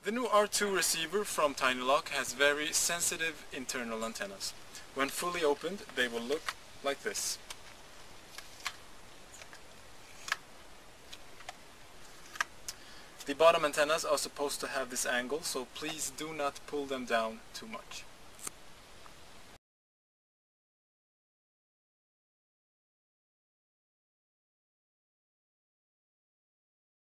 The new R2 receiver from Tinyloc has very sensitive internal antennas. When fully opened, they will look like this. The bottom antennas are supposed to have this angle, so please do not pull them down too much.